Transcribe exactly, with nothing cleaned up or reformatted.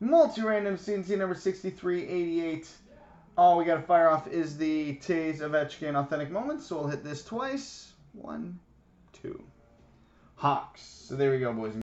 Multi Random C and C number sixty-three eighty-eight. All we got to fire off is the Taze Ovechkin Authentic Moments. So we'll hit this twice. One, two. Hawks. So there we go, boys and